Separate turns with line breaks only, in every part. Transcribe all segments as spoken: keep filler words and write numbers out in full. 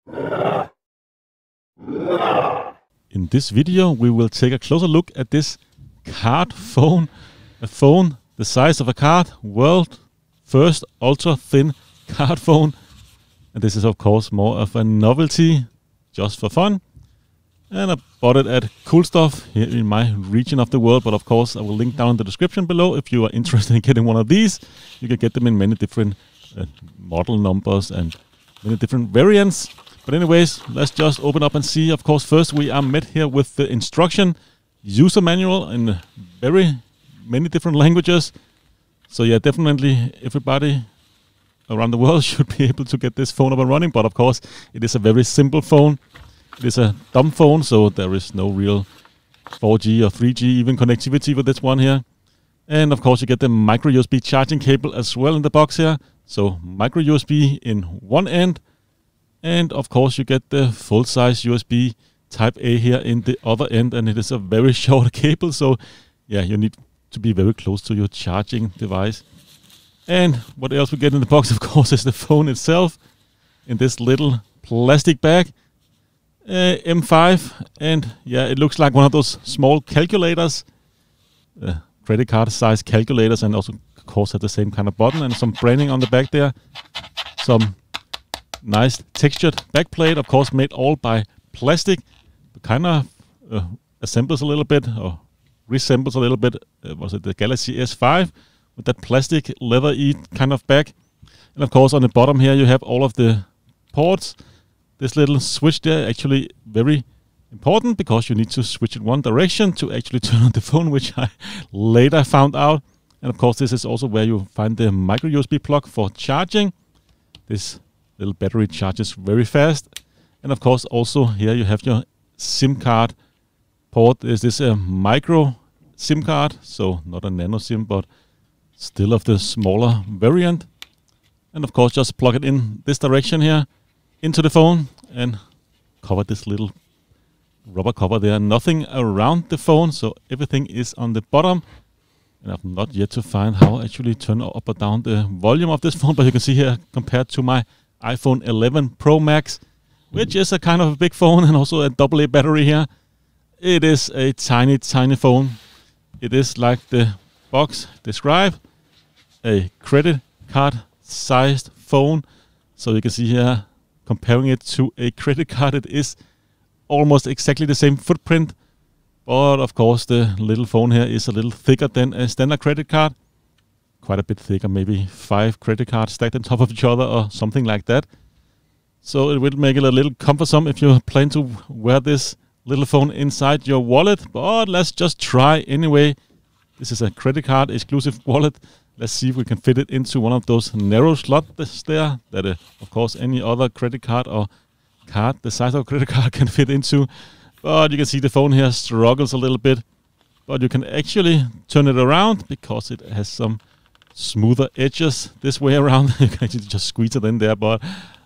In this video, we will take a closer look at this card phone. A phone the size of a card, world first ultra-thin card phone. And this is of course more of a novelty, just for fun. And I bought it at Cool Stuff here in my region of the world. But of course, I will link down in the description below if you are interested in getting one of these. You can get them in many different uh, model numbers and many different variants. But anyways, let's just open up and see. Of course, first we are met here with the instruction user manual in very many different languages. So yeah, definitely everybody around the world should be able to get this phone up and running. But of course, it is a very simple phone. It is a dumb phone, so there is no real four G or three G even connectivity with this one here. And of course, you get the micro U S B charging cable as well in the box here. So micro U S B in one end. And of course, you get the full-size U S B Type A here in the other end. And it is a very short cable. So yeah, you need to be very close to your charging device. And what else we get in the box, of course, is the phone itself in this little plastic bag. Uh, M five, and yeah, it looks like one of those small calculators, uh, credit card size calculators, and also of course has the same kind of button and some branding on the back there. Some nice textured backplate, of course made all by plastic. Kind of uh, assembles a little bit, or resembles a little bit, uh, was it the Galaxy S five with that plastic leather-y kind of back. And of course on the bottom here you have all of the ports. This little switch there actually very important because you need to switch in one direction to actually turn on the phone, which I later found out. And of course, this is also where you find the micro U S B plug for charging. This little battery charges very fast. And of course, also here you have your SIM card port. Is this a micro SIM card? So not a nano SIM, but still of the smaller variant. And of course, just plug it in this direction here into the phone and cover this little rubber cover there. Nothing around the phone, so everything is on the bottom. And I've not yet to find how I actually turn up or down the volume of this phone, but you can see here compared to my iPhone eleven Pro Max, which is a kind of a big phone and also a double A battery here. It is a tiny, tiny phone. It is like the box described, a credit card sized phone. So you can see here, comparing it to a credit card, it is almost exactly the same footprint. But of course, the little phone here is a little thicker than a standard credit card. Quite a bit thicker, maybe five credit cards stacked on top of each other or something like that. So it will make it a little cumbersome if you plan to wear this little phone inside your wallet. But let's just try anyway. This is a credit card exclusive wallet. Let's see if we can fit it into one of those narrow slots there that, uh, of course, any other credit card or card the size of a credit card can fit into. But you can see the phone here struggles a little bit. But you can actually turn it around because it has some smoother edges this way around. You can actually just squeeze it in there, but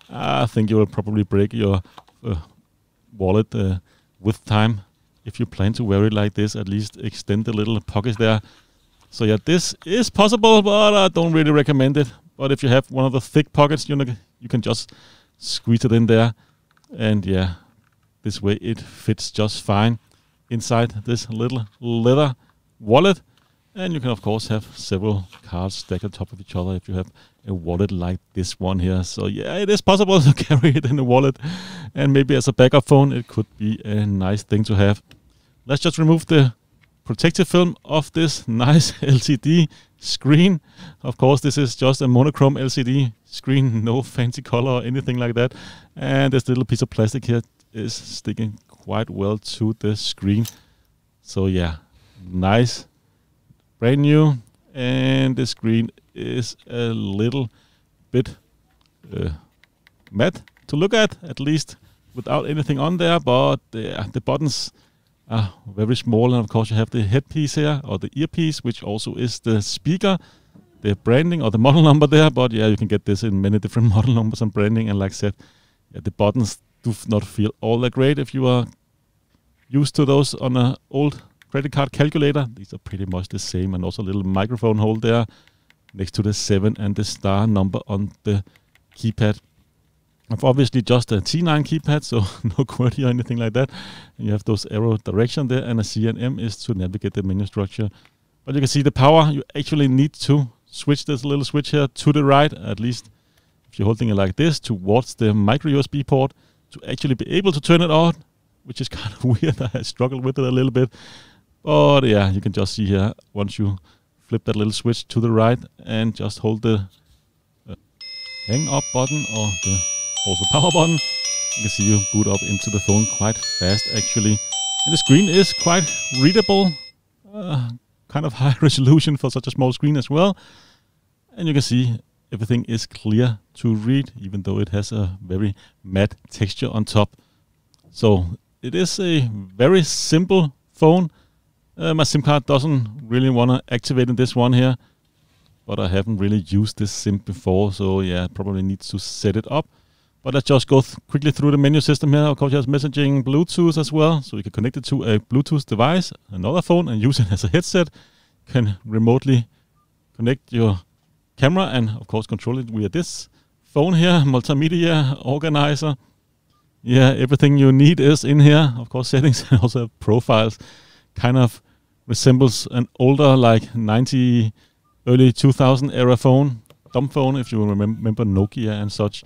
I think you will probably break your uh, wallet uh, with time. If you plan to wear it like this, at least extend the little pockets there. So yeah, this is possible, but I don't really recommend it. But if you have one of the thick pockets, you know, you can just squeeze it in there. And yeah, this way it fits just fine inside this little leather wallet. And you can, of course, have several cards stacked on top of each other if you have a wallet like this one here. So yeah, it is possible to carry it in a wallet. And maybe as a backup phone, it could be a nice thing to have. Let's just remove the protective film of this nice L C D screen. Of course, this is just a monochrome L C D screen, no fancy color or anything like that. And this little piece of plastic here is sticking quite well to the screen. So yeah, nice, brand new. And the screen is a little bit uh, matte to look at, at least without anything on there. But uh, the buttons are very small, and of course you have the headpiece here, or the earpiece, which also is the speaker, the branding or the model number there. But yeah, you can get this in many different model numbers and branding. And like I said, yeah, the buttons do not feel all that great if you are used to those on an old credit card calculator. These are pretty much the same, and also a little microphone hole there next to the seven and the star number on the keypad. I've obviously just a T nine keypad, so no QWERTY or anything like that. And you have those arrow direction there, and a C and M is to navigate the menu structure. But you can see the power, you actually need to switch this little switch here to the right, at least if you're holding it like this, towards the micro U S B port to actually be able to turn it on, which is kind of weird. I struggled with it a little bit. But yeah, you can just see here, once you flip that little switch to the right and just hold the uh, hang up button or the also power button, you can see you boot up into the phone quite fast actually. And the screen is quite readable, uh, kind of high resolution for such a small screen as well. And you can see everything is clear to read, even though it has a very matte texture on top. So it is a very simple phone. Uh, my SIM card doesn't really want to activate in this one here, but I haven't really used this SIM before, so yeah, probably needs to set it up. But let's just go th quickly through the menu system here. Of course, you have messaging, Bluetooth as well, so you can connect it to a Bluetooth device, another phone, and use it as a headset. You can remotely connect your camera and, of course, control it via this phone here, multimedia organizer. Yeah, everything you need is in here. Of course, settings and also profiles. Kind of resembles an older, like ninety, early two thousand era phone, dumb phone, if you remem remember Nokia and such.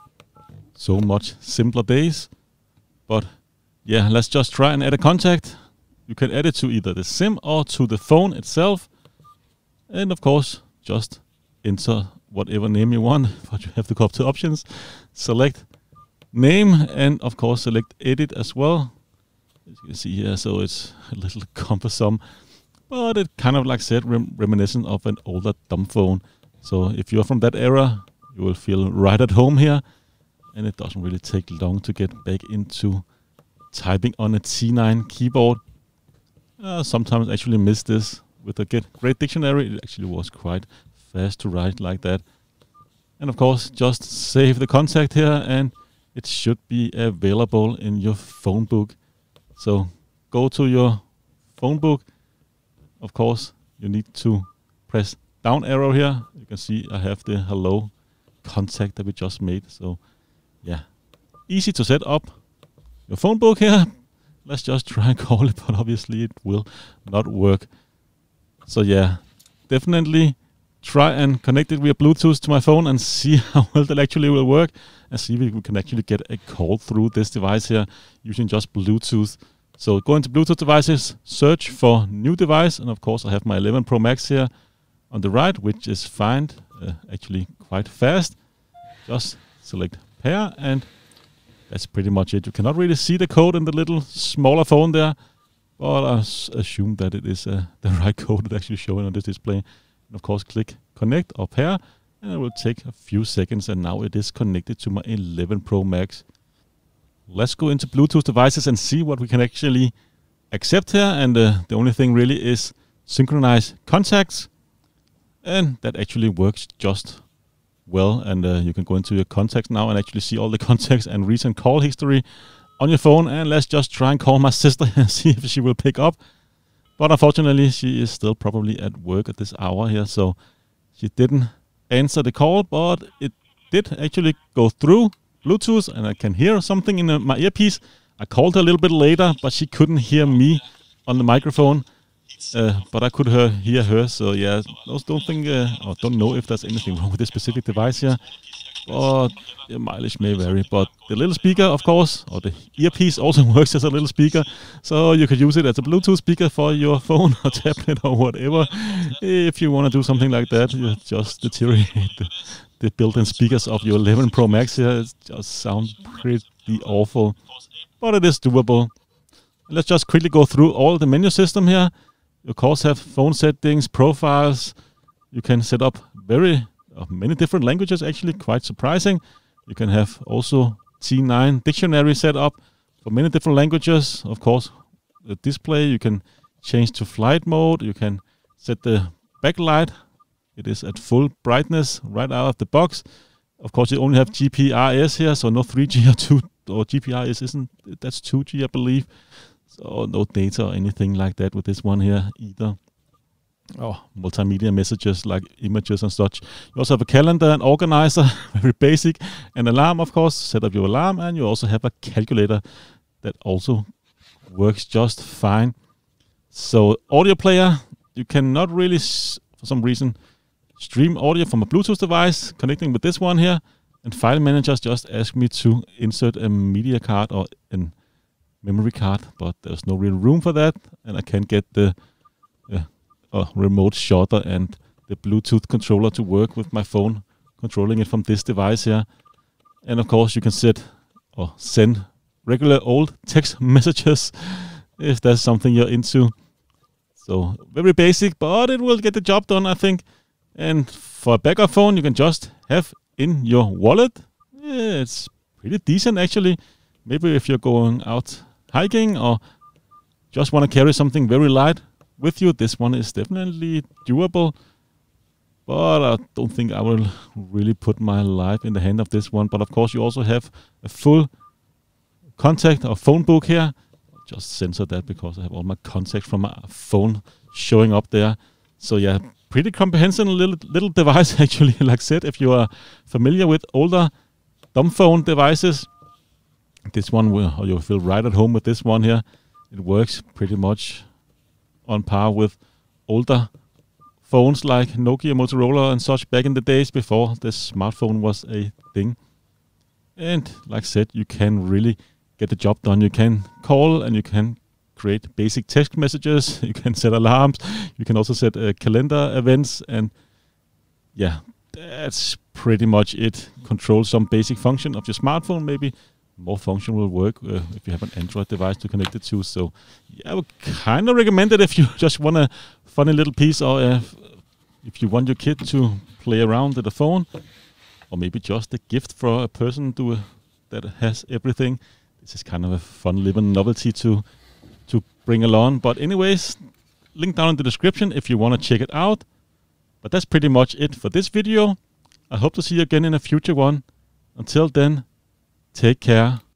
So much simpler days. But yeah, let's just try and add a contact. You can add it to either the SIM or to the phone itself. And of course, just enter whatever name you want, but you have to go up to options, select name, and of course select edit as well. As you can see here, so it's a little cumbersome, but it kind of, like I said, rem reminiscent of an older dumb phone. So if you're from that era, you will feel right at home here, and it doesn't really take long to get back into typing on a T nine keyboard. Uh, sometimes I actually miss this. With a get great dictionary, it actually was quite fast to write like that. And of course, just save the contact here, and it should be available in your phone book. So go to your phone book. Of course, you need to press down arrow here. You can see I have the hello contact that we just made. So yeah, easy to set up your phone book here. Let's just try and call it, but obviously it will not work. So yeah, definitely try and connect it via Bluetooth to my phone and see how well that actually will work, and see if we can actually get a call through this device here using just Bluetooth. So go into Bluetooth devices, search for new device, and of course I have my eleven Pro Max here on the right, which is found uh, actually quite fast. Just select pair, and that's pretty much it. You cannot really see the code in the little smaller phone there, but I assume that it is uh, the right code that's actually showing on this display. And of course, click connect or pair, and it will take a few seconds, and now it is connected to my eleven Pro Max. Let's go into Bluetooth devices and see what we can actually accept here. And uh, the only thing really is synchronize contacts, and that actually works just well. And uh, you can go into your contacts now and actually see all the contacts and recent call history on your phone. And let's just try and call my sister and see if she will pick up. But unfortunately, she is still probably at work at this hour here, so she didn't answer the call, but it did actually go through Bluetooth, and I can hear something in uh, my earpiece. I called her a little bit later, but she couldn't hear me on the microphone, uh, but I could hear, hear her. So yeah, I don't think, uh, or don't know if there's anything wrong with this specific device here, but the mileage may vary. But the little speaker, of course, or the earpiece also works as a little speaker, so you could use it as a Bluetooth speaker for your phone or tablet or whatever. If you want to do something like that, you just deteriorate the, the built-in speakers of your eleven Pro Max here. It just sounds pretty awful, but it is doable. Let's just quickly go through all the menu system here. You of course have phone settings, profiles. You can set up very uh, many different languages, actually quite surprising. You can have also T nine dictionary set up for many different languages. Of course, the display, you can change to flight mode. You can set the backlight. It is at full brightness right out of the box. Of course, you only have G P R S here, so no three G or two or G P R S isn't, that's two G, I believe. So no data or anything like that with this one here either. oh, multimedia messages like images and such. You also have a calendar, an organizer, very basic, an alarm, of course, set up your alarm, and you also have a calculator that also works just fine. So audio player, you cannot really, s- for some reason, stream audio from a Bluetooth device connecting with this one here. And file managers just ask me to insert a media card or a memory card, but there's no real room for that, and I can't get the uh, uh, remote shutter and the Bluetooth controller to work with my phone, controlling it from this device here. And of course, you can set or send regular old text messages if that's something you're into. So very basic, but it will get the job done, I think. And for a backup phone, you can just have in your wallet. Yeah, it's pretty decent actually. Maybe if you're going out hiking or just want to carry something very light with you, this one is definitely doable. But I don't think I will really put my life in the hand of this one. But of course, you also have a full contact or phone book here. I'll just censor that because I have all my contacts from my phone showing up there. So yeah, pretty comprehensive little little device actually. Like I said, if you are familiar with older dumb phone devices, this one will, or you'll feel right at home with this one here. It works pretty much on par with older phones like Nokia, Motorola and such back in the days before the smartphone was a thing. And like I said, you can really get the job done. You can call and you can create basic text messages. You can set alarms. You can also set uh, calendar events. And yeah, that's pretty much it. Control some basic function of your smartphone. Maybe more function will work uh, if you have an Android device to connect it to. So yeah, I would kind of recommend it if you just want a funny little piece, or uh, if you want your kid to play around with the phone, or maybe just a gift for a person to, uh, that has everything. This is kind of a fun little novelty to to bring along. But anyways, link down in the description if you want to check it out. But that's pretty much it for this video. I hope to see you again in a future one. Until then, take care.